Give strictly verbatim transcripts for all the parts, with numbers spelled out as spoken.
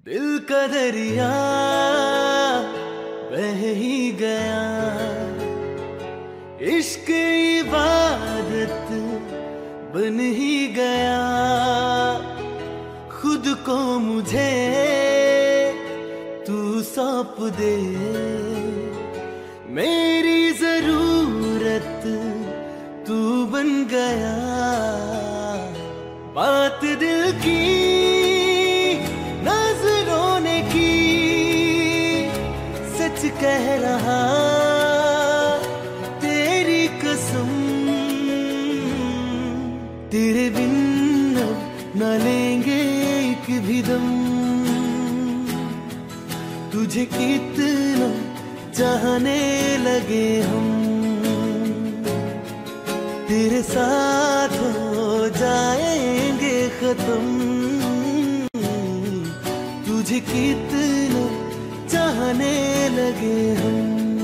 दिल का दरिया बह ही गया, इश्क इबादत बन ही गया। खुद को मुझे तू सौंप दे, मेरी जरूरत तू बन गया। बात दिल की नजरों ने की, सच कह रहा तेरी कसम। तेरे बिन अब न लेंगे एक भी दम, तुझे कितना चाहने लगे हम। तेरे साथ हो जाएंगे खत्म, तुझे कितना चाहने लगे हम।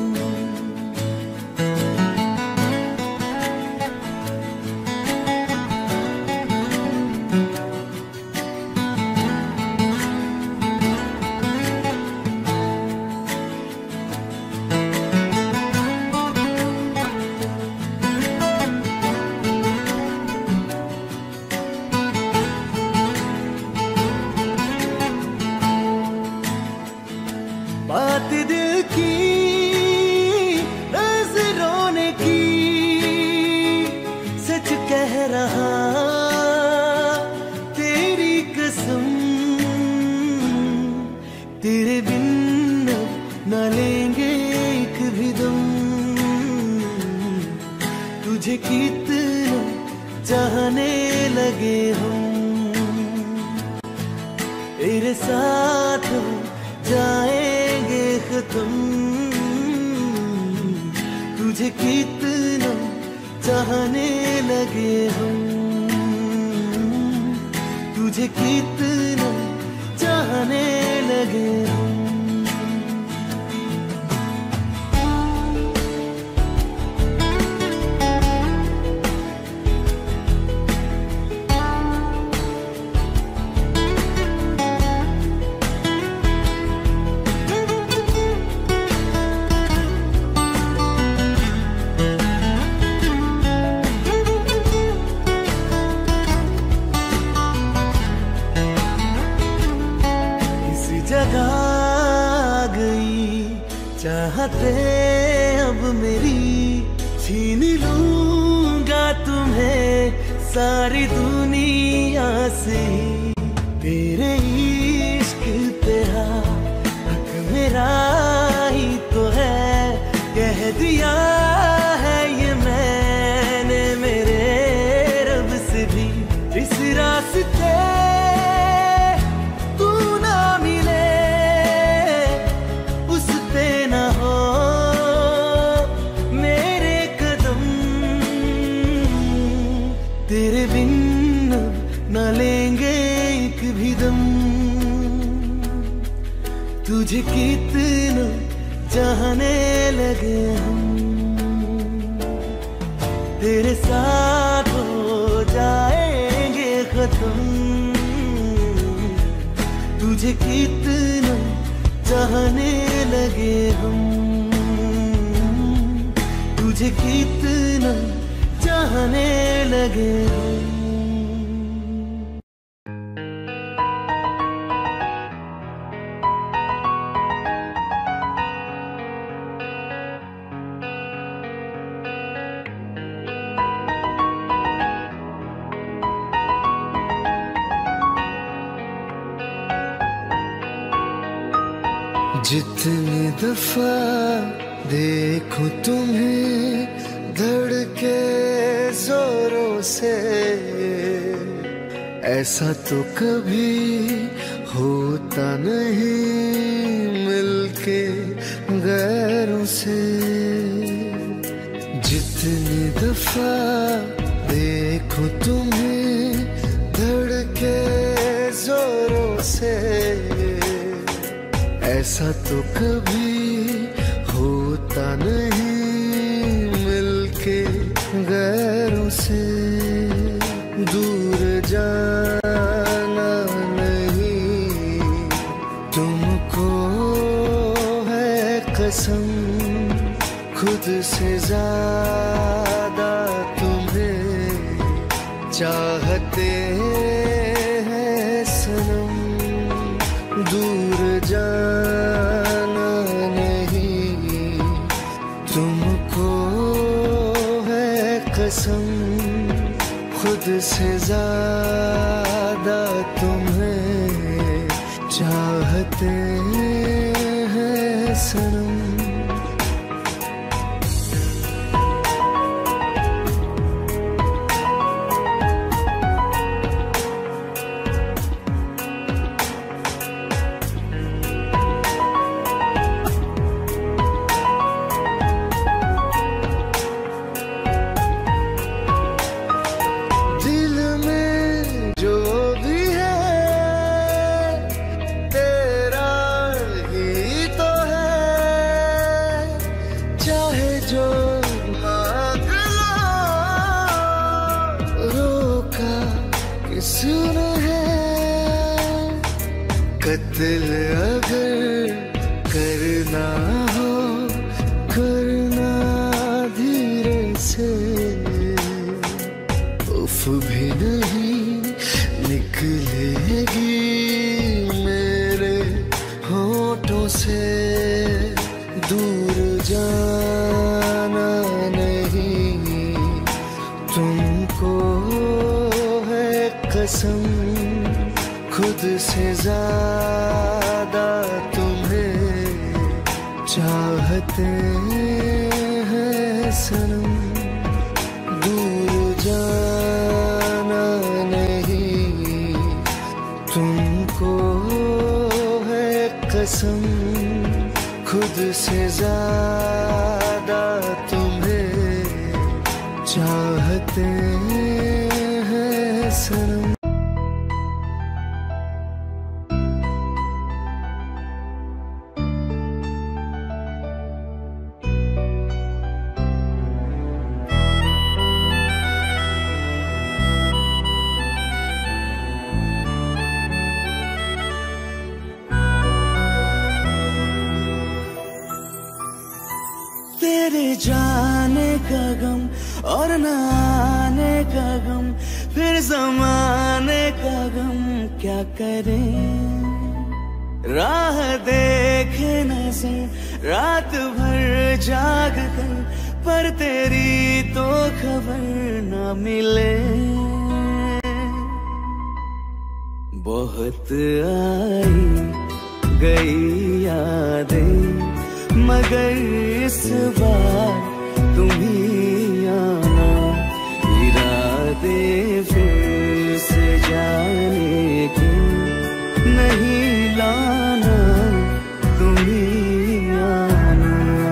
बात दिल की नजरों ने की, सच कह रहा तेरी कसम। तेरे बिन अब न लेंगे एक भी दम, तुझे कितना चाहने लगे हम। तेरे साथ जाएंगे खत्म, तुझे कितना चाहने लगे हम। तुझे कितना चाहने लगे हम। जगा गई चाहते अब मेरी, छीन लूंगा तुम्हें सारी दुनिया से। तेरे इश्क पे हक मेरा ही तो है, कह दिया है ये मैंने मेरे रब से भी। जिस रास्ते तेरे बिन न लेंगे एक भी दम, तुझे कितना चाहने लगे हम। तेरे साथ हो जाएंगे खत्म, तुझे कितना चाहने लगे हम। तुझे कितना चाहने लगे हम। जितनी दफा देखो तुम्हें धड़के जोरों से, ऐसा तो कभी होता नहीं मिलके गैरों से। जितनी दफा देखो तुम्हें धड़के जोरों से, ऐसा तो कभी होता नहीं मिलके गैरों से। दूर जाना नहीं कसम, खुद से ज्यादा तुम्हें चाहते हैं सनम। दूर जाना नहीं तुमको है कसम, खुद से ज्यादा तुम्हें चाहते हैं सनम। किसने है कत्ल अगर करना हो, करना धीरे से, उफ भी नहीं निकलेगी मेरे होठों से। दूर जाना नहीं तुमको कसम, खुद से ज्यादा तुम्हें चाहते हैं सनम। दूर जाना नहीं तुमको है कसम, खुद से ज्यादा तुम्हें चाहते हैं सनम। तेरे जाने का गम और न आने का गम, फिर ज़माने का गम क्या करें। राह देखे नजर रात भर जाग कर, पर तेरी तो खबर न मिले। बहुत आई गई यादें मगर इस बार तुम ही आना। इरादे फिर से जाने के नहीं लाना, तुम ही आना।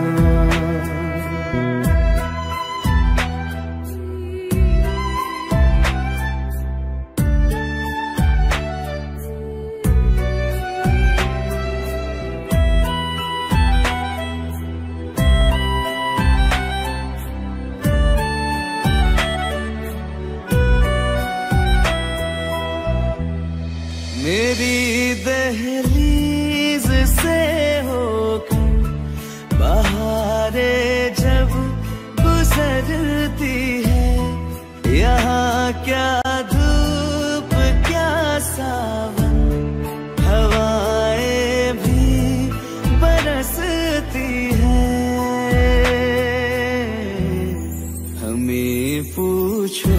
मेरी दहलीज से होकर बहारें जब गुजरती है, यहाँ क्या धूप क्या सावन, हवाएं भी बरसती है। हमें पूछो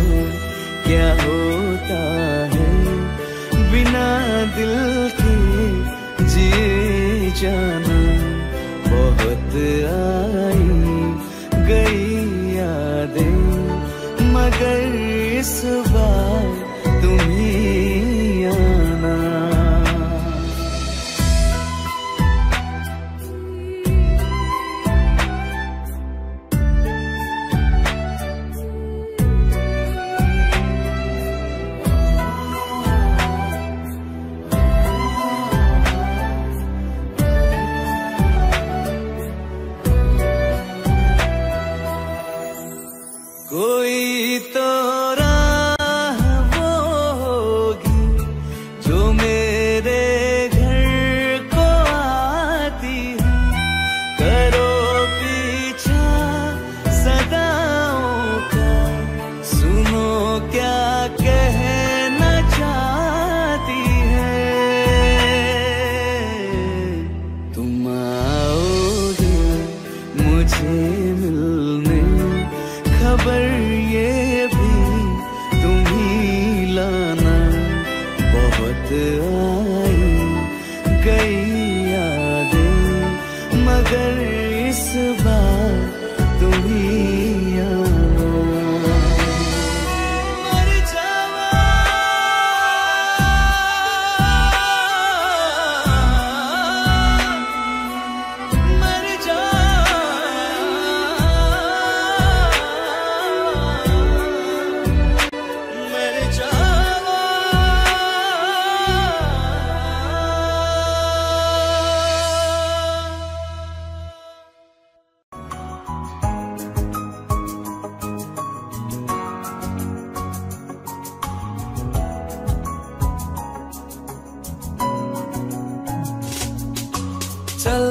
क्या होता है बिना दिल के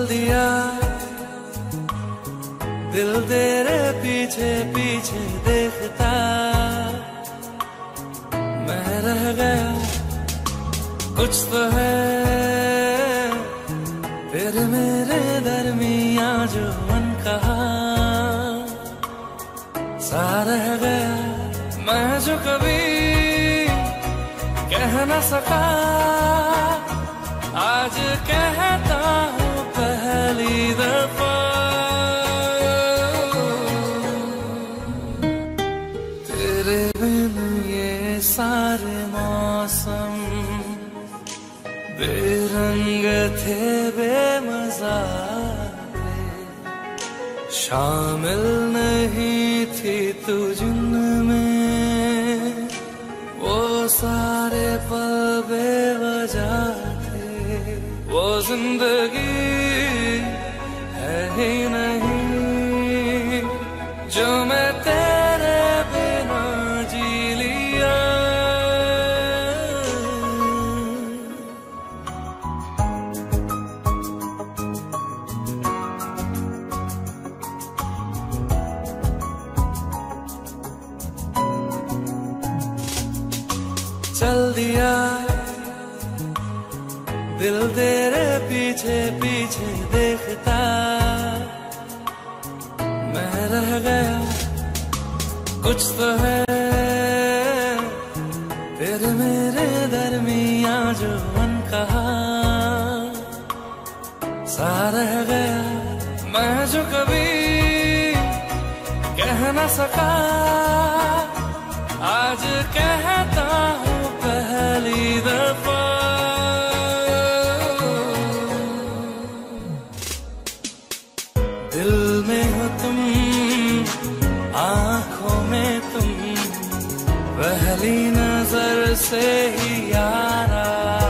दिया दिल तेरे पीछे पीछे देखता, मैं रह गया कुछ तो है तेरे मेरे दरमियां जो मन कहा सा रह गया, मैं जो कभी कह न सका आज कहता हूँ पहली दफा। तेरे बिन ये सारे मौसम बेरंग थे बेमजा थे, शामिल नहीं थी तू जिनमें वो सारे पल बेवजह थे, वो जिंदगी है ही नहीं जो मैं तेरे बिना जी लिया। चल दिया दिल तेरे पीछे पीछे देखता, मैं रह गया कुछ तो है तेरे मेरे दरमियां जो मन कहा सा रह गया, मैं जो कभी कह न सका आज कहता हूँ पहली दफा। दिल में हो तुम आँखों में तुम पहली नजर से ही यारा,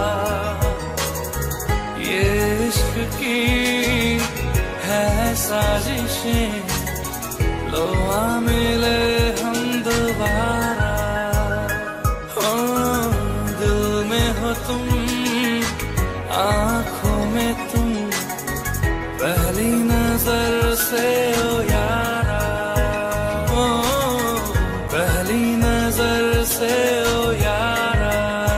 ये इश्क की है साजिशें लो आ मिले हम दोबारा। हो दिल में हो तुम आँखों में तुम पहली नजर से ओ यारा, ओ पहली नजर से ओ यारा।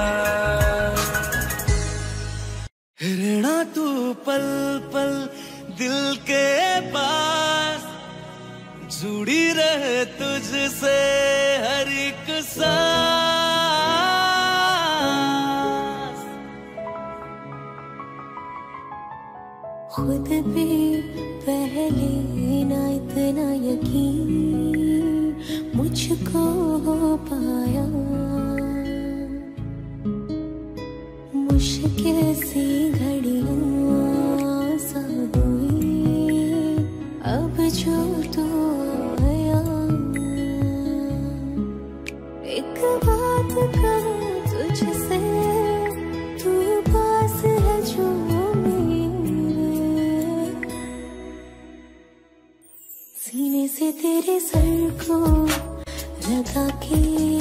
रहना तू पल पल दिल के पास, जुड़ी रहे तुझसे हर एक सांस। खुद भी पहले ना इतना यकीन मुझको हो पाया, मुश्किल सी घड़ियां सा हुई अब जो तू आया। एक बात कहूँ तुझसे, तू पास है जो सीने से तेरे सर को लगा के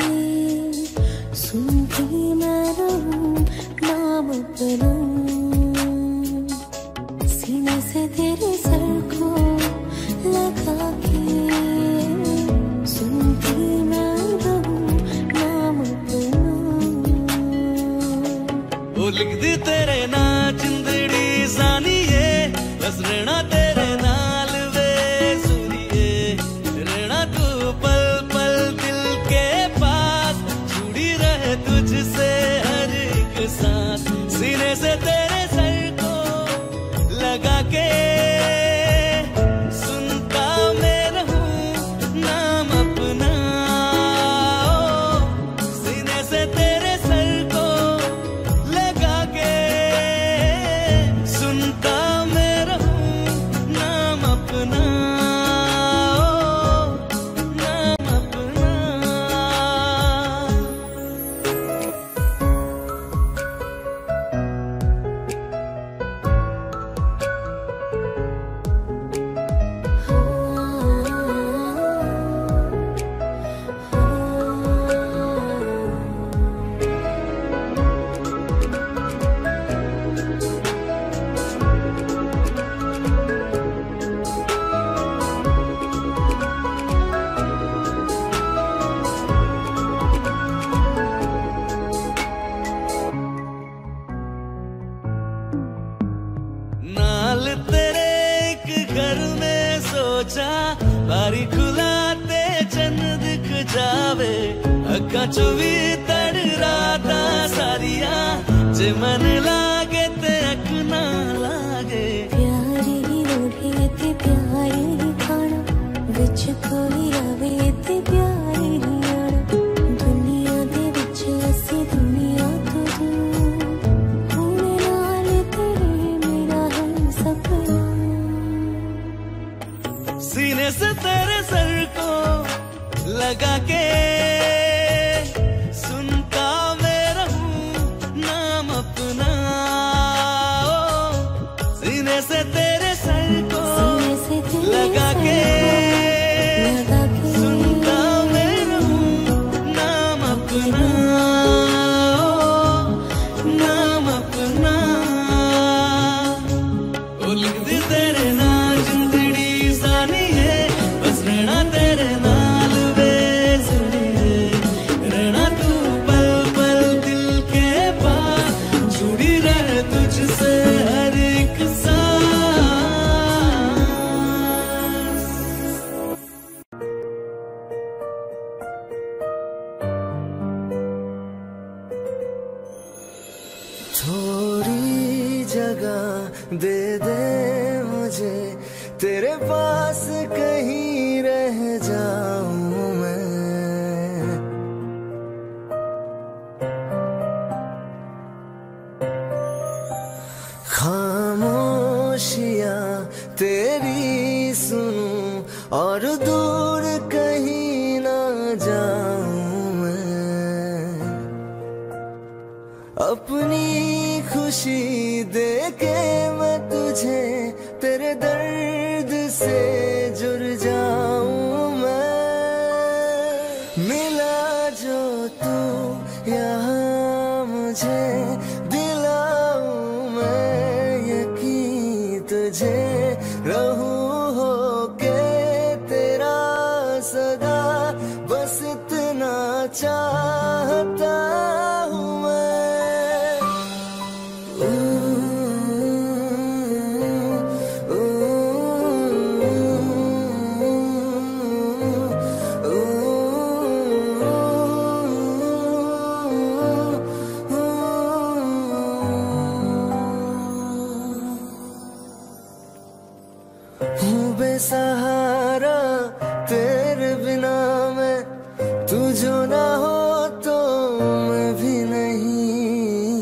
सुनती मैं रहूं नाम अपना। सीने से तेरे सर को लगा के सुनती मैं रहूं नाम अपना। वो लिख दी तेरे ना जिंदड़ी जानिए, बस रहना तेरे नाल तुझसे हर एक सांस। सीने से तेरे सर को लगा के सुनता मैं रहूं नाम अपना। सीने से तेरे सर को लगा के सुनता मैं रहूं नाम अपना, नाम अपना। नाल तेरे एक घर में सोचा बारी खुलाते चन्न दिख जावे अक्का चो भी तड़ राता सारिया जे मन लागे ते अक ना लागे प्यारी रोहे ते प्यारी खाना विच कोई आवे ते प्यारी आना दुनिया दे विच असी दुनिया तो दूर होने नाल तेरे मेरा है सपना सीने से तेरे सर को लगा के सुनता मैं रहूं नाम अपना सीने से तेरे सर को लगा के सुनता मैं रहूं नाम अपना नाम अपना ओ लिख दी तेरे नाल जिंदड़ी सानी है बस रहना तेरे नाल बेसड़ी है रहना तू पल पल दिल के पास जुड़ी रहे तुझसे हर एक सांस थोड़ी जगह दे दे मुझे तेरे पास कहीं रह जाऊं मैं खामोशियां तेरी सुनूं और दूर कहीं ना जाऊं मैं अपनी खुशी दे के मैं तुझे तेरे दर्द से जुड़ जाऊं मैं मिला जो तू यहाँ मुझे दिलाऊं मैं यकीन तुझे रहूं हो के तेरा सदा बस इतना चाहता हूँ मैं हूँ बेसहारा तेरे बिना मैं तू जो ना हो तो मैं भी नहीं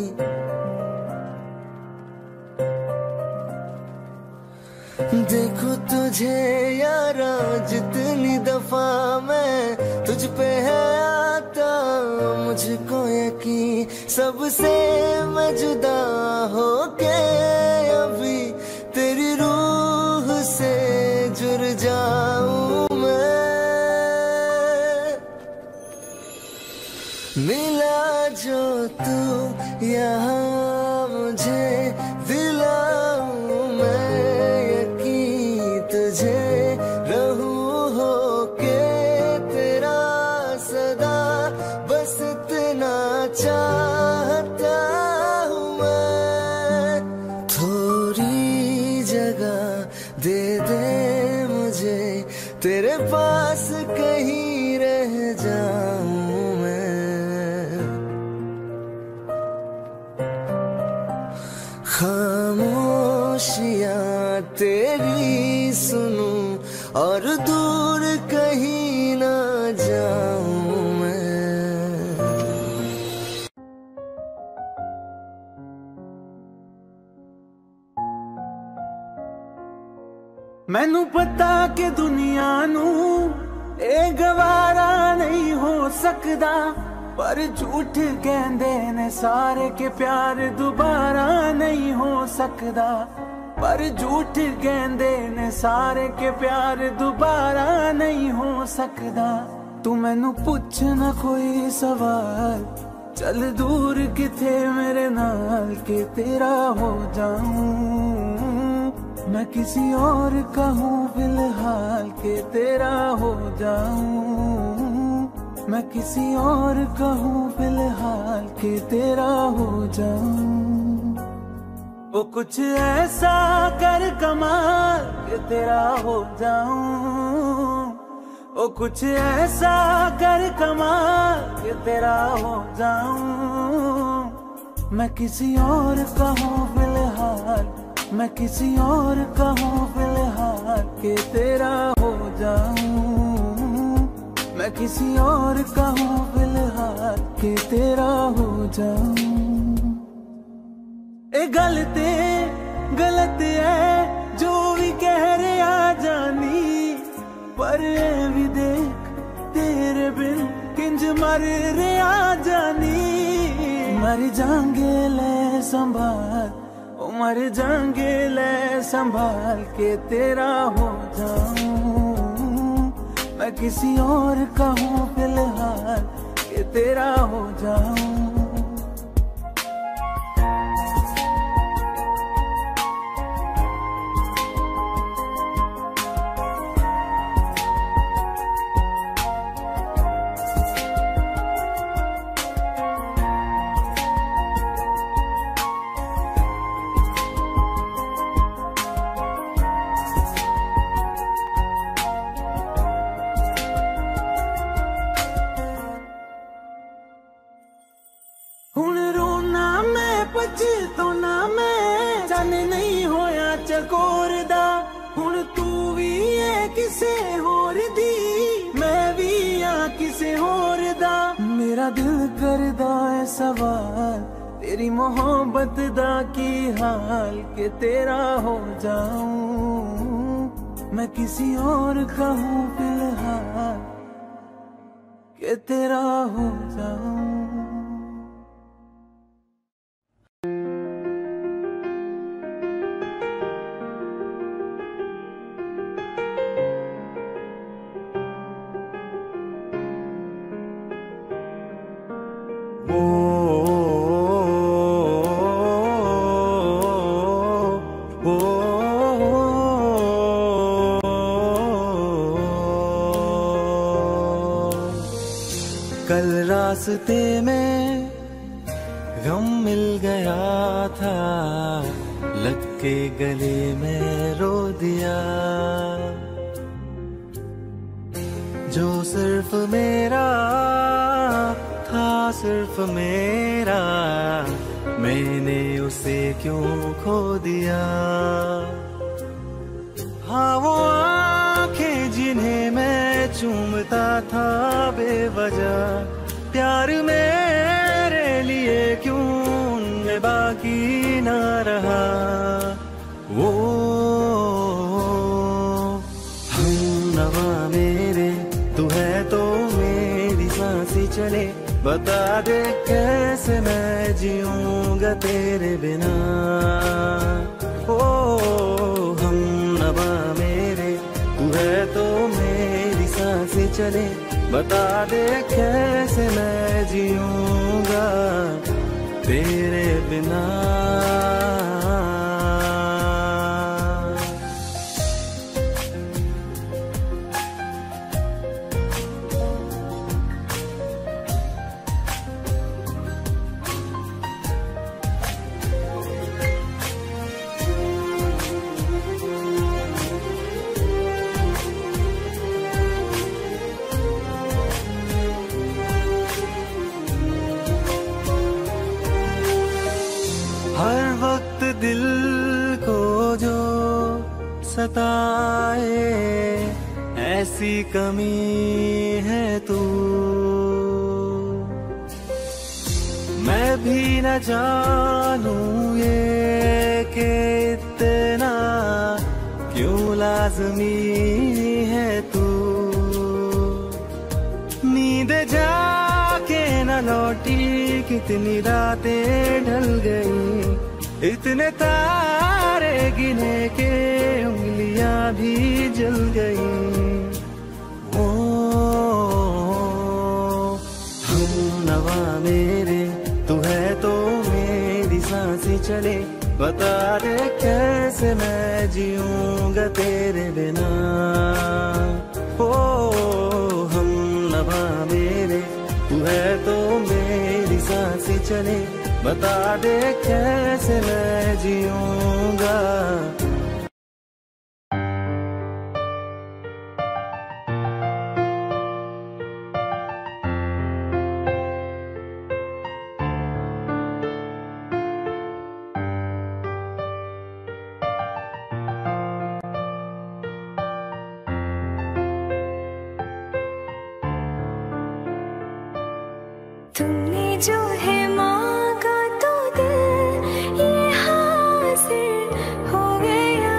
देखो तुझे यारा जितनी दफा मैं तुझ पे है आता मुझको यकीन सबसे मैं जुदा हो के अभी तेरी रूह से जुड़ जाऊं मैं मिला जो तू यहाँ मुझे दिलाऊं मैं यकीन तुझे रहूं हो के तेरा सदा बस इतना चाहता हूँ मैं थोड़ी जगह दे दे मुझे तेरे पास कहीं रह जाऊं मैं खामोशियां तेरी सुनूं और दूर कहीं ना जाऊं मैं मैनू पता कि दुनिया नू ए गवारा नहीं हो सकदा पर झूठ कहंदे ने सारे के प्यार दोबारा नहीं हो सकदा पर झूठ कहंदे ने सारे के प्यार दोबारा नहीं हो सकदा तू मैनू पुछ ना कोई सवाल चल दूर किथे मेरे नाल के तेरा हो जाऊं मैं किसी और का हूँ फिलहाल के तेरा हो जाऊं मैं किसी और का हूँ फिलहाल के तेरा हो जाऊं वो कुछ ऐसा कर कमाल कि तेरा हो जाऊं, वो कुछ ऐसा कर कमाल कि तेरा हो जाऊं। मैं किसी और का हूँ फिलहाल, मैं किसी और का हूँ फिलहाल कि तेरा हो जाऊं। मैं किसी और का हूँ फिलहाल कि तेरा हो जाऊं। ए गलते गलत है जो भी कह रहे आ जानी, पर ए भी देख तेरे बिन किंज मर रे आ जानी। मर जाएंगे ले संभाल, ओ मर जाएंगे ले संभाल के तेरा हो जाऊं। मैं किसी और का हूँ फिलहाल के तेरा हो जाऊं। मेरा दिल करदा है सवाल तेरी मोहब्बत दा की हाल के तेरा हो जाऊं। मैं किसी और का हूँ फिलहाल के तेरा हो जाऊं। कल रास्ते में गम मिल गया था, लग के गले में रो दिया। जो सिर्फ मेरा था सिर्फ मेरा, मैंने उसे क्यों खो दिया। हाँ वो आंखें जिन्हें मैं चूमता था बेवजह, प्यार मेरे लिए क्यों उनमें बाकी ना रहा। वो हम नवा मेरे तू है तो मेरी सांसें चले, बता दे कैसे मैं जीऊंगा तेरे बिना। ओ हम नवा मेरे तू है तो मेरी सांसें चले, बता दे कैसे मैं जीऊंगा तेरे बिना। हर वक्त दिल को जो सताए ऐसी कमी है तू, मैं भी न जानूं ये कि इतना क्यों लाज़मी है तू। नींद जाके न लौटी कितनी रातें ढल गई, इतने तारे गिने के उंगलियां भी जल गई। ओ हम नवा मेरे तू है तो मेरी सांसें चले, बता दे कैसे मैं जीऊंगा तेरे बिना। ओ हम नवा मेरे तू है तो मेरी सांसें चले, बता दे कैसे मैं जीऊंगा। तुमने जो है मांगा तो दिल ये हासिल हो गया।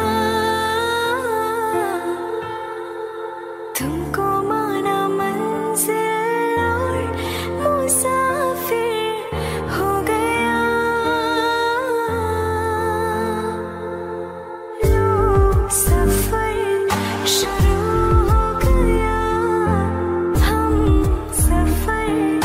तुमको माना मंजिल और मुसाफिर हो गया। लो सफर शुरू हो गया, हम सफर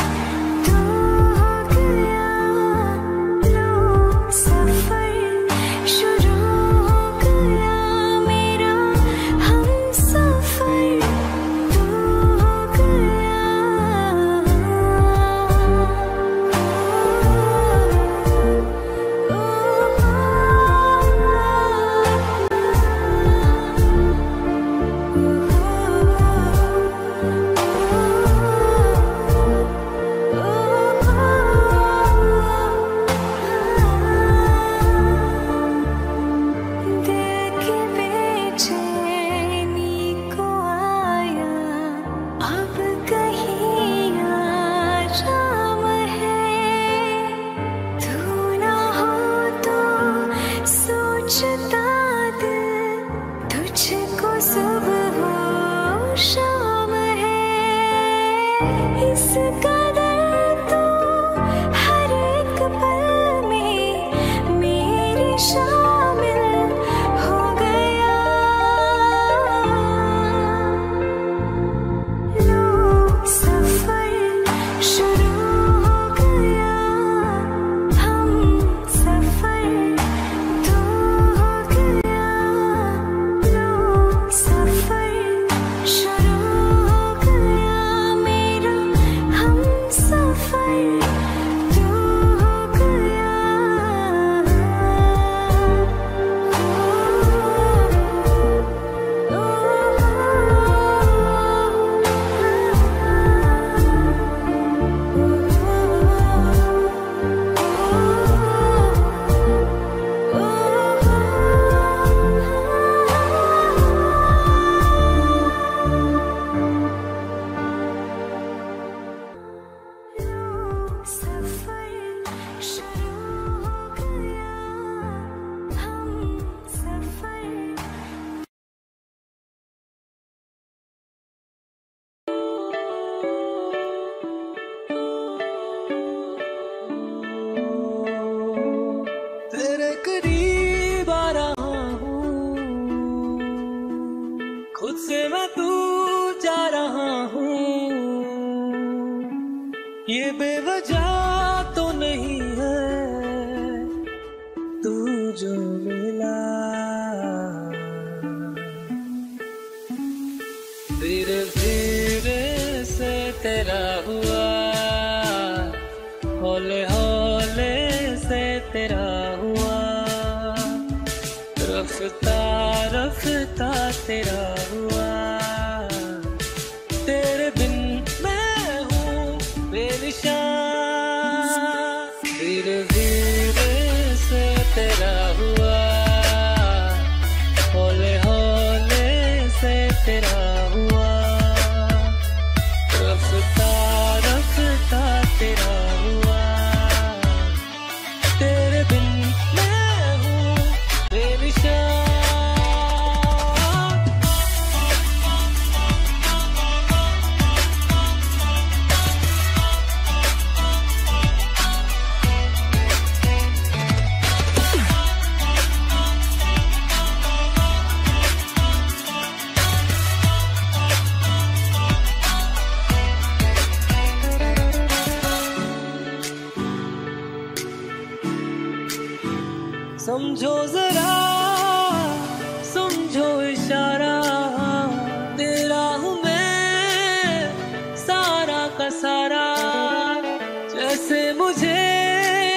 ये बेवजह तो नहीं है तू जो मिला, धीरे धीरे से तेरा हुआ, हौले हौले से तेरा हुआ, रफ्ता रफ्ता तेरा हुआ। तेरे बिन मैं हूँ बेनिशान, धीरे धीरे से तेरा हुआ, हौले हौले से तेरा हुआ, रफ्ता रफ्ता तेरा हुआ। तेरे बिन मैं हूँ बेनिशान। समझो जरा समझो इशारा, तेरा हूँ मैं सारा का सारा। जैसे मुझे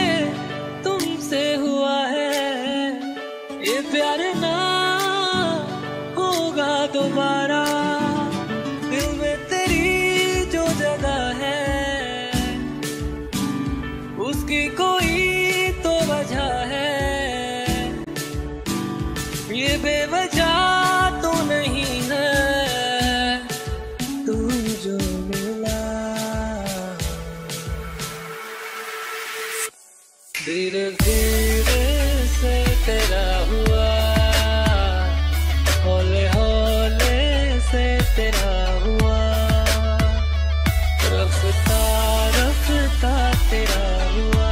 ये प्यार ना होगा दोबारा। दिल में तेरी जो जगह है उसकी कोई तो वजह है। ये बेवजह तो नहीं है तू जो मिला। धीरे धीरे से तेरा हुआ, हौले हौले से तेरा हुआ, रफ्ता रफ्ता तेरा हुआ।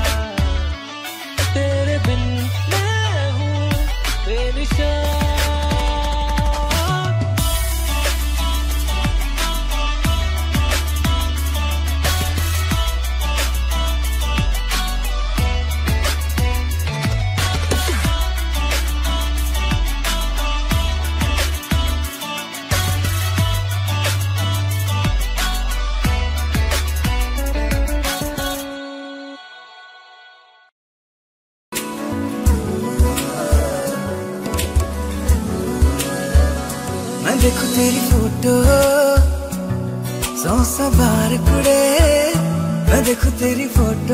तेरे बिन मैं हूँ बेनिशान। मैं देखूं तेरी फोटो सौ सौ बार कुड़े। मैं देखूं तेरी फोटो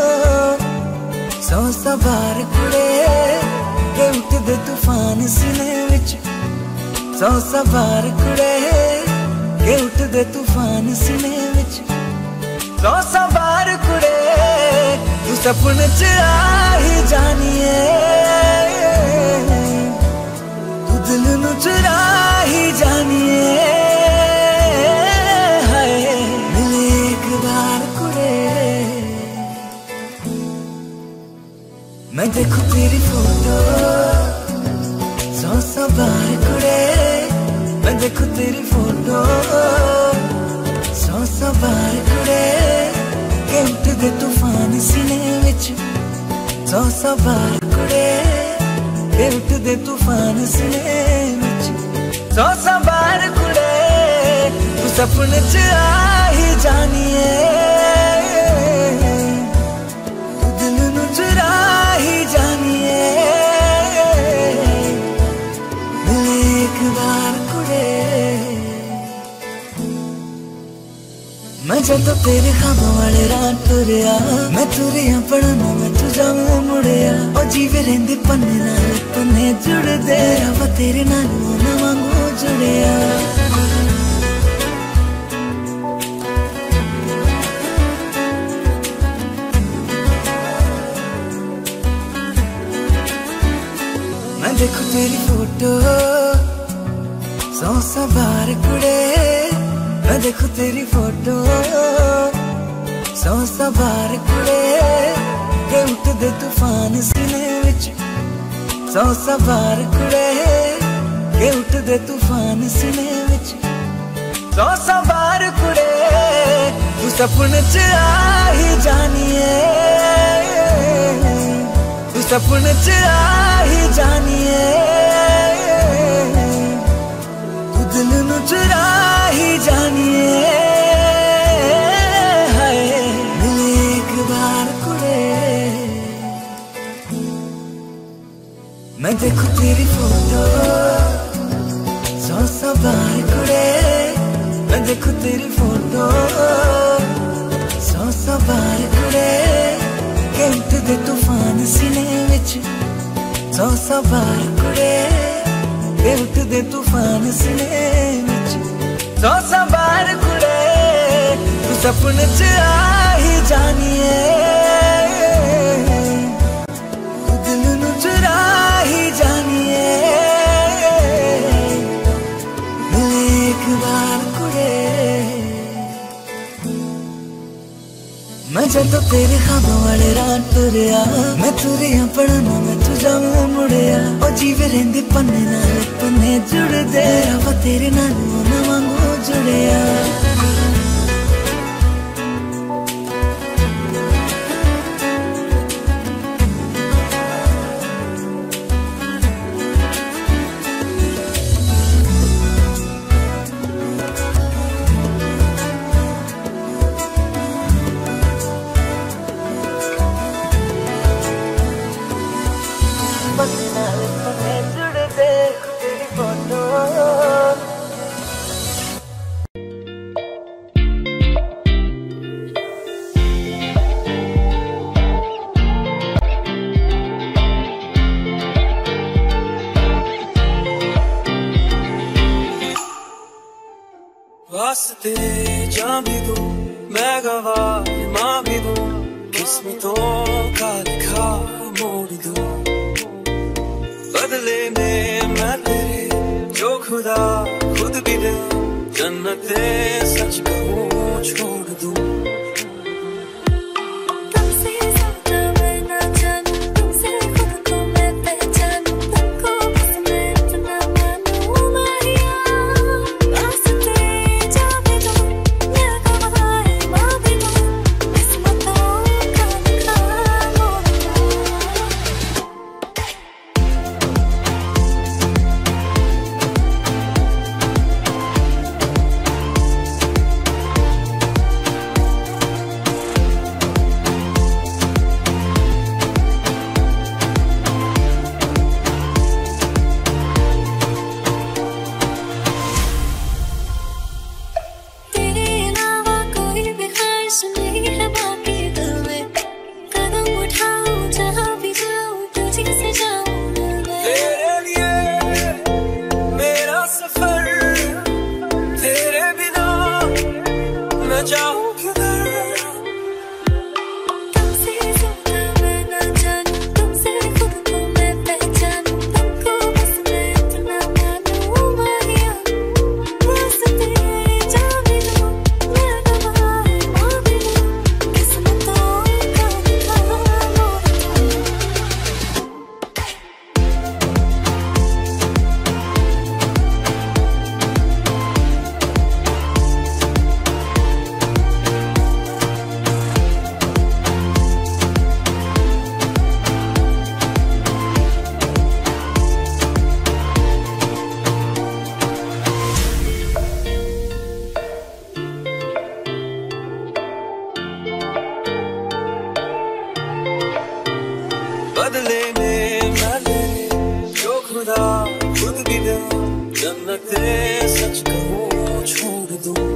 सौ सौ बार कुड़े। के उठदे तूफान सीने विच सौ सौ बार कुड़े। के उठदे तूफान सीने विच सौ सौ बार कुड़े। तू सपने च आ ही जानिए, तू दिल नू चुरा ही जानिए। हाय मिले एक बार कुड़े। मैं देखूं तेरी फोटो सौ सौ बार कुड़े। मैं देखूं तेरी फोटो सौ सौ बार कुड़े। के उठदे तूफान सीने विच सौ सौ बार कुड़े। के उठदे तूफान सीने विच सौ सौ बार कुड़े। तू सपने च आ ही जानिए, तू दिल नू चुरा ही जानिए। मिले एक बार कुड़े। मैं जदों तेरे ख्वाबों वाले राह तुरिया, मैं तुरिया पढ़ना मैं तू जाऊं मुड़िया। ओ जीवे रहिंदे पन्ने नाल पन्ने जुड़दे, रवा तेरे नाल ना वांगू जुड़िया। मैं देखूं तेरी फोटो सौ सौ बार कुड़े। मैं देखूं तेरी फोटो सौ सौ बार कुड़े। के उठदे तूफान सीने विच सौ सौ बार कुड़े। के उठदे तूफान सीने विच सौ सौ बार कुड़े। तू सपने च आ ही जानिए, तू सपने च आ ही जानिए। तू दिल नू चुरा ही जानिए। हाय मिले एक बार कुड़े। मैं देखूं तेरी फोटो सौ सौ बार कुड़े। मैं देखूं तेरी फोटो सौ सौ बार कुड़े। के उठदे तूफान सीने विच सौ सौ बार कुड़े। के उठदे तूफान सीने विच सौ सौ बार कुड़े। तू सपने च आ ही जानिए, तू दिल नू चुरा ही जानिए। मिले एक बार कुड़े। मैं जदों तेरे ख्वाबों वाले राह तुरिया, मैं तुरिया पढ़ना मैं तू जाऊं मुड़िया। ओ जीवे रहिंदे पन्ने नाल पन्ने जुड़दे, रवा तेरे नाल ना वांगू जुड़िया। बस नाल तुझे जुड़ दे तेरी फोटो वास्ते जा भी दूं मैं गवाह माँ भी दूं किस्मतों का लिखा मोड़ दूं बदले में मैं तेरे जो खुदा खुद भी दे जन्नते सच कहूँ छोड़ दूं बदले में मैं तेरे जो खुदा खुद भी दे जन्नते सच कहूँ छोड़ दूं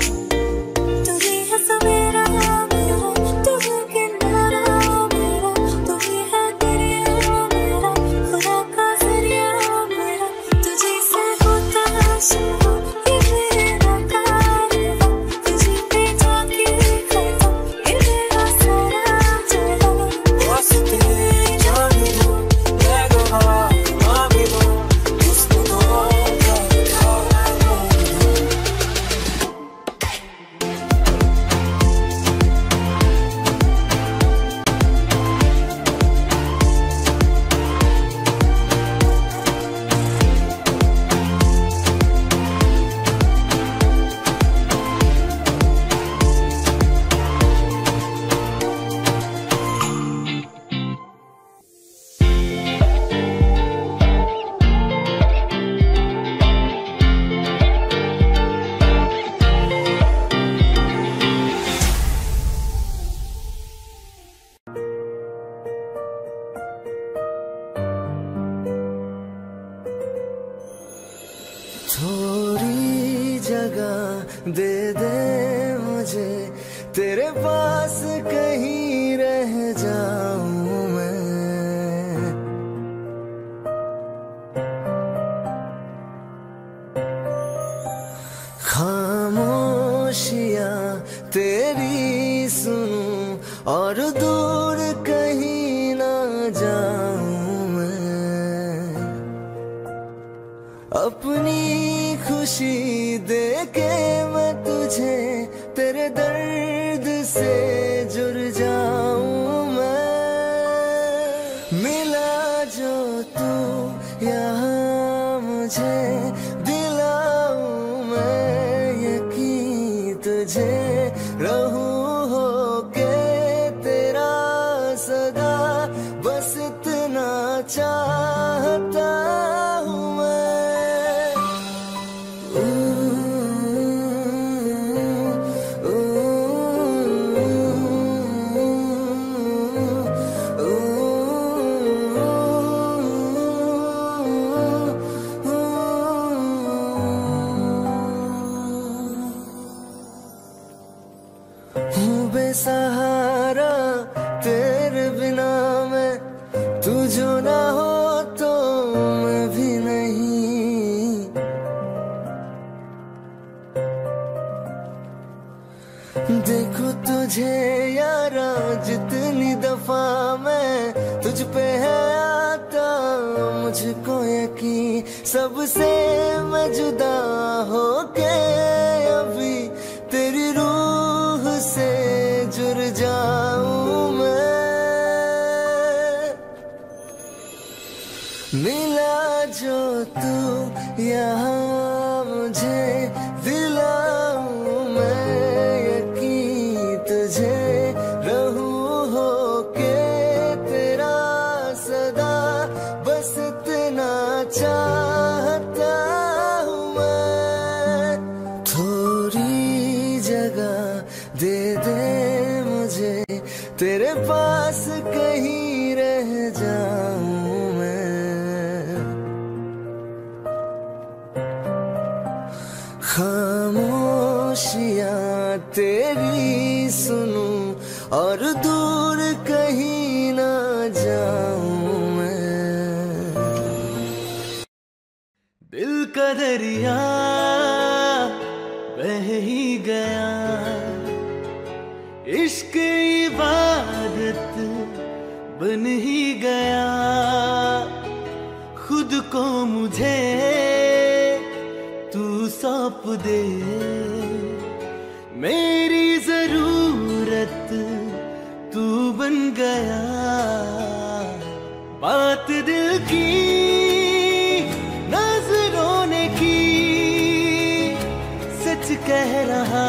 तुझे है सवेरा मेरा तुझे किनारा मेरा तुझे है दरिया मेरा खुदा का जरिया मेरा तुझे से होता शुरू ये मेरा कारवां तुझे पे जाके खत्म ये मेरा सारा जहां वास्ते जाने दो मैं गवाह माँ भी दूं किस्मतों का लिखा मोड़ दूं थोड़ी जगह दे दे मुझे तेरे पास कहीं रह जाऊं मैं खामोशियां तेरी सुनूं और दूर कहीं ना जाऊं मैं अपनी खुशी दे के मैं तुझे तेरे दर्द से जुड़ जाऊं मैं मिला जो तू यहाँ मुझे दिलाऊं मैं यकीन तुझे रहूं होके तेरा सदा बस इतना चाहता हूँ मैं मुझे यारा जितनी दफा मैं तुझ पे है आता, मुझको यकीन सबसे मैं जुदा होके अभी तेरी रूह से जुड़ जाऊं मैं। मिला जो तू यहाँ मुझे दिलाऊं मैं यकीन तुझे रहूं होके तेरा सदा, बस इतना चाहता हूँ मैं। थोड़ी जगह दे दे मुझे तेरे पास कहीं रह जाऊं मैं। खामोशियाँ तेरी सुनूं और दूर कहीं ना जाऊं मैं। दिल का दरिया बह ही गया, इश्क इबादत बन ही गया, खुद को मुझे तू सौंप दे, मेरी जरूरत तू बन गया। बात दिल की नजरों ने की, सच कह रहा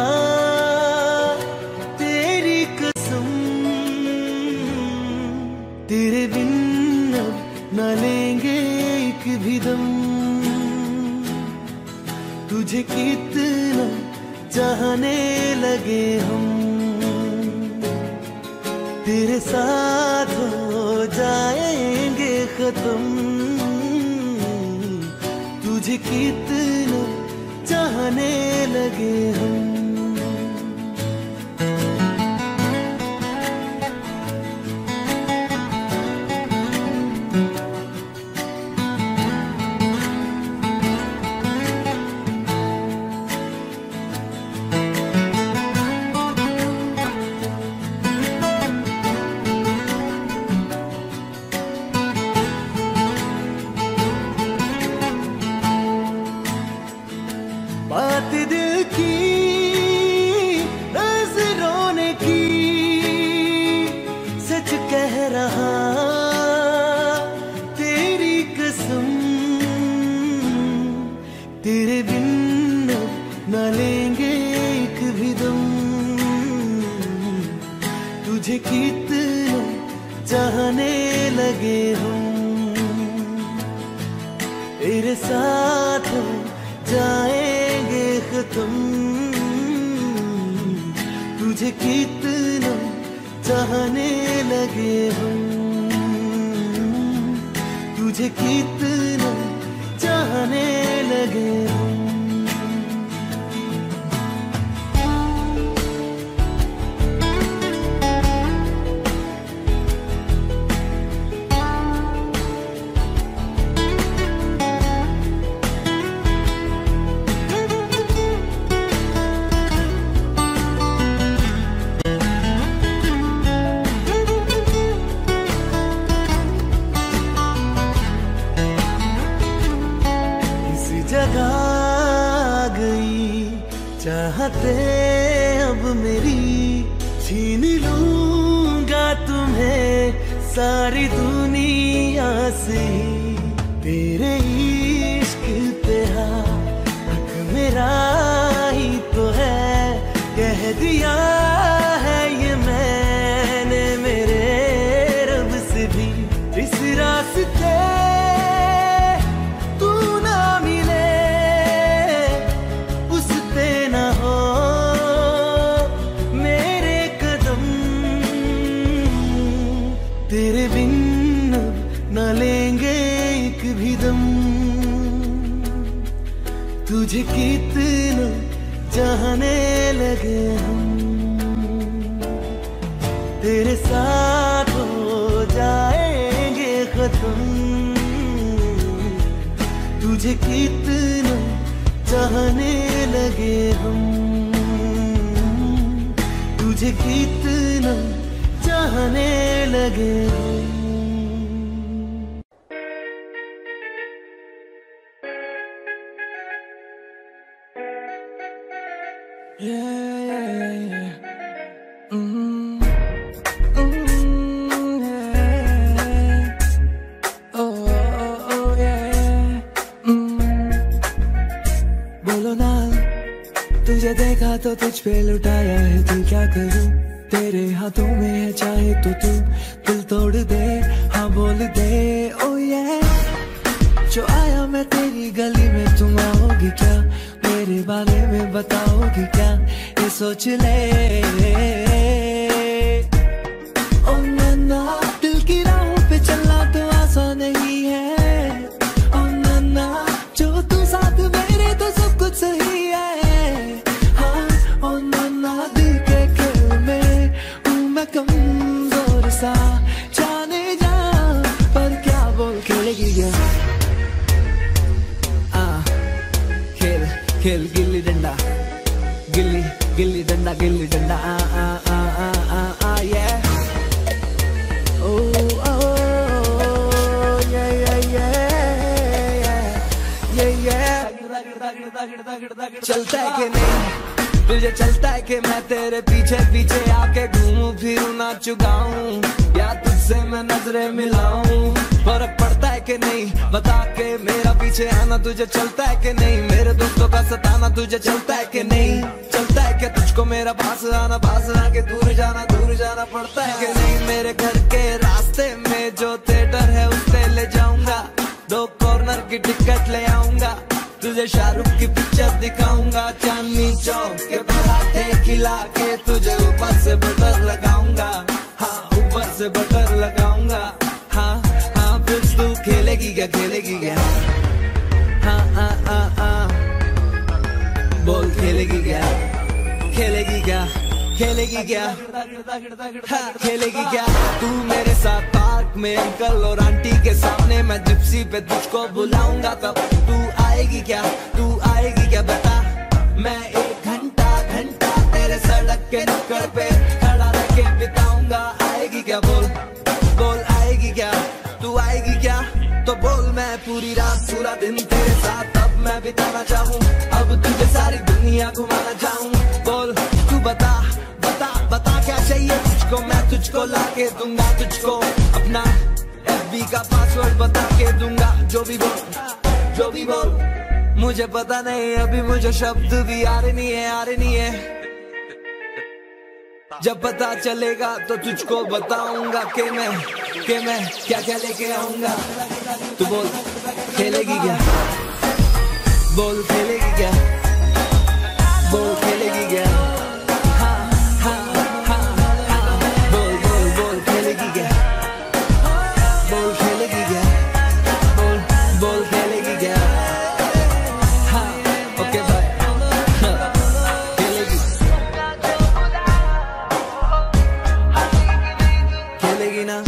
तेरी कसम, तेरे बिन अब न लेंगे एक भी दम। तुझे कितना चाहने लगे हम, तेरे साथ हो जाएंगे खत्म। तुझे कितना चाहने लगे हम। बात दिल की नजरों ने की, सच कह रहा तेरी कसम, तेरे बिन न लेंगे एक भी दम। तुझे कितना चाहने लगे हम, तेरे साथ जाएंगे खत्म। तुझे कितना चाहने लगे हम, तुझे कितना चाहने लगे हम। जगा गई चाहते अब मेरी, छीन लूंगा तुम्हें सारी दुनिया से। तेरे इश्क पे हक मेरा ही तो है, कह दिया है ये मैंने मेरे रब से भी। इस रास्ते तेरे बिन न लेंगे एक भी दम। तुझे कितना चाहने लगे हम, तेरे साथ हो जाएंगे खत्म। तुझे कितना चाहने लगे हम, मुझे कितना चाहने लगे हो। Yeah, yeah, yeah. Mm, mm, yeah. Oh, oh, oh, yeah. Mm. बोलो ना, तुझे देखा तो तुझ पे लुटाया है दिल, क्या करूं तेरे हाथों में है, चाहे तो तू दिल तोड़ दे, हाँ बोल दे। ओ ये जो आया मैं तेरी गली में, तुम आओगी क्या, मेरे बारे में बताओगी क्या, ये सोच ले। ओ नन्ना, दिल की राहों पे चलना तो आसान नहीं है। ओ नन्ना, जो तू साथ मेरे तो सब कुछ सही है। हाँ ओ नन्ना, दिल के खेल में हूँ मैं कमजोर सा, जाने जा पर क्या बोल खेलेगी क्या। खेल गिल्ली डंडा, गिल्ली गिल्ली डंडा, गिल्ली डंडा, आ आ आ आ आ आ ये ओ ओ ये ये ये ये ये चलता है कि नहीं तुझे, चलता है कि मैं तेरे पीछे पीछे आके घूमूं फिरूं नाचूं गाऊं, या तुझसे मैं नजरें मिलाऊं। फर्क पड़ता है कि नहीं बता के, मेरा पीछे आना तुझे चलता है कि नहीं, मेरे दोस्तों का सताना तुझे चलता है कि नहीं, चलता है क्या तुझको मेरा पास आना, पास आके दूर जाना, दूर जाना पड़ता है कि नहीं। मेरे घर के रास्ते में जो थिएटर है उस पे ले जाऊंगा, दो कॉर्नर की टिकट ले आऊंगा, तुझे शाहरुख की पिक्चर दिखाऊंगा, चांदनी चौक के पराठे खिला के तुझे ऊपर से बटर लगाऊंगा, हाँ ऊपर से बटर लगाऊंगा। हाँ हाँ फिर तू खेलेगी क्या, खेलेगी क्या, हाँ हाँ हाँ हाँ बोल खेलेगी क्या, खेलेगी क्या, खेलेगी क्या, हाँ खेलेगी क्या। तू मेरे साथ पार्क में अंकल और आंटी के सामने, मैं जिप्सी पे तुझको बुलाऊंगा, तब तू आएगी क्या, तू आएगी क्या बता। मैं एक घंटा घंटा तेरे सड़क के नुक्कड़ पे खड़ा रह के बिताऊंगा, आएगी क्या बोल, बोल आएगी क्या, तू आएगी क्या तो बोल। मैं पूरी रात पूरा दिन तेरे साथ अब मैं बिताना चाहूँ, अब तुझे सारी दुनिया घुमाना चाहूँ, बोल तू बता बता बता क्या चाहिए तुझको, मैं तुझको ला के दूंगा, तुझको अपना एफ बी का पासवर्ड बता के दूंगा, जो भी बोल जो भी बोल। मुझे पता नहीं अभी मुझे शब्द भी आ रहे नहीं है, आ रहे नहीं है, जब पता चलेगा तो तुझको बताऊंगा कि मैं कि मैं क्या क्या लेके आऊंगा। तू बोल खेलेगी क्या, बोल खेलेगी क्या, बोल खेलेगी क्या, हाँ हाँ हाँ हाँ बोल बोल बोल खेलेगी क्या, बोल खेलेगी क्या, बोल बोल खेलेगी क्या, हाँ ओके बाय, हाँ खेलेगी खेलेगी ना,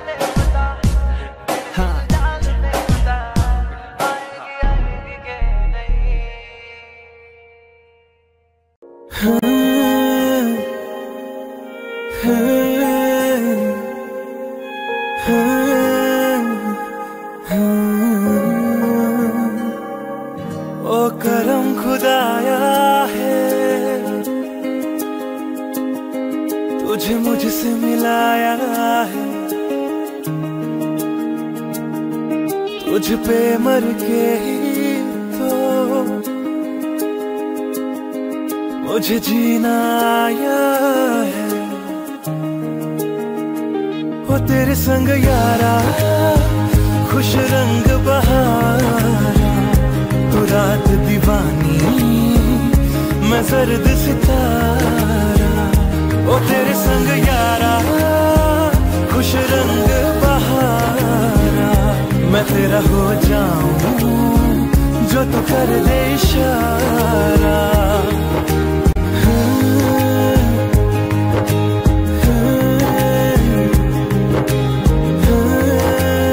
हाँ ओ करम खुदाया है, तुझे मुझसे मिलाया है, तुझ पे मर के ही तो मुझे जीना आया है। वो तेरे संग यारा खुश रंग बहारा, तू रात दीवानी मैं जर्द सितारा। ओ तेरे संग यारा खुश रंग बहारा, मैं तेरा हो जाऊं जो तू कर दे इशारा।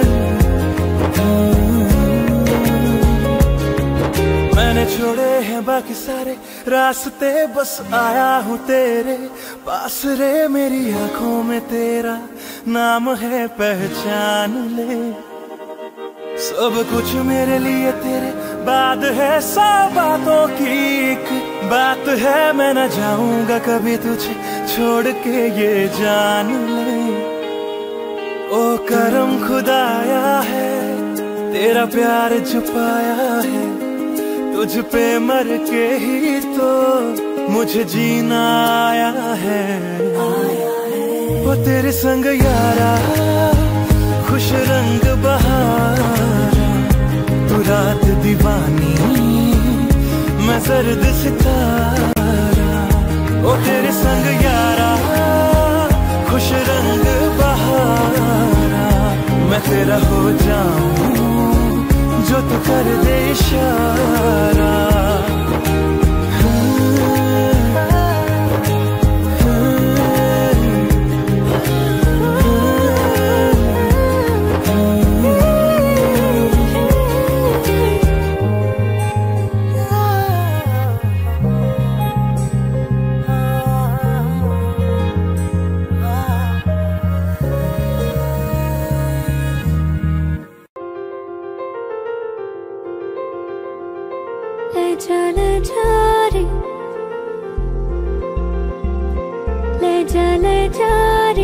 मैंने छोड़े हैं के सारे रास्ते बस आया हूँ तेरे पास रे। मेरी आंखों में तेरा नाम है, पहचान ले। सब कुछ मेरे लिए तेरे बाद है, सौ बातों की एक बात है। मैं न जाऊंगा कभी तुझे छोड़ के, ये जान ले। ओ करम खुदाया है, तेरा प्यार छुपाया है। तुझ पे मर के ही तो मुझे जीना आया है। वो तेरे संग यारा, खुश रंग बहारा, तू रात दीवानी, मैं सर्द सितारा। ओ तेरे संग यारा, खुश रंग बहारा, मैं तेरा हो जाऊं जो तू कर दे इशारा। ले जा ले जा रे, ले जा ले जा रे,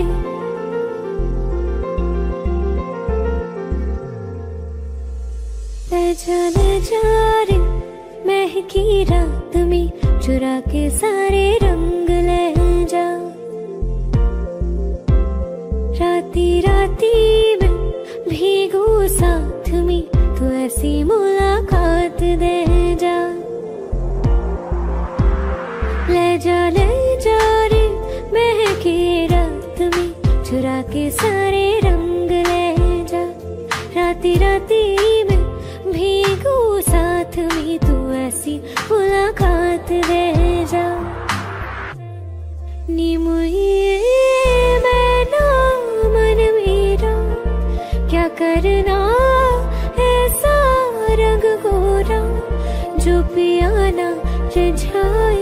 ले जा ले जा रे। महकी रात में चुरा के सारे रंग ले जा। राती राती में भीगू साथ में, तू ऐसी मुलाकात दे जा। ले जा ले जा रे, महके रात में चुरा के सारे रंग ले जा। राती राती में भीगू साथ में, तू ऐसी मुलाकात दे जा। नी मुझे मैं ना मन मेरा, क्या करना ऐसा रंग गोरा, जो पियाना रिझाए।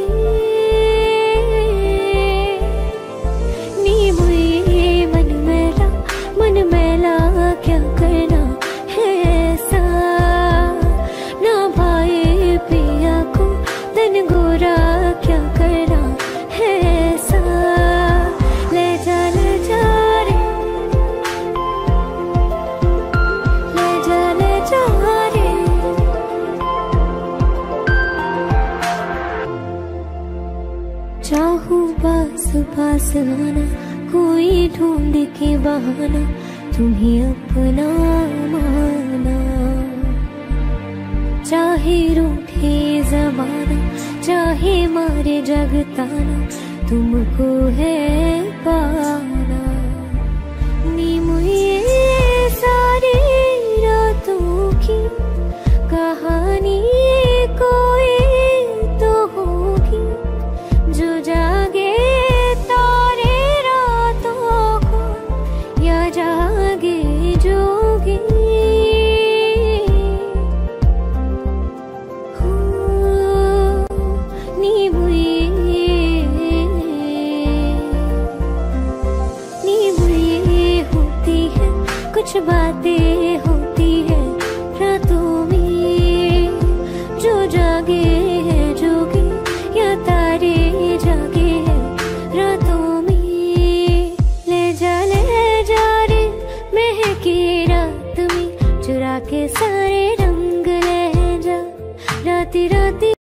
नी मुझे मन मैला, मन मैला, क्या करना है ऐसा, ना भाई पिया को तन गोरा, क्या करना है ऐसा। ले जा ले जा रे, ले जा ले जा रे। चाहूं पास पास आना, कोई ढूंढ के बहाना, तुम्हें अपना माना। चाहे रूठे जमाना, चाहे मारे जगताना, तुमको है पाना। नी मुझे सारी रातों की कहानी कोई तो होगी, जो जागे तारे रातों को, या जागे जोगी। हो नी मुझे, नी मुझे होती है कुछ बातें, होती है रातों में, जो जागे है जोगी, या तारे जागे है रातों में। ले जा ले जा रे, महके रात में चुरा के सारे रंग ले जा। राती राती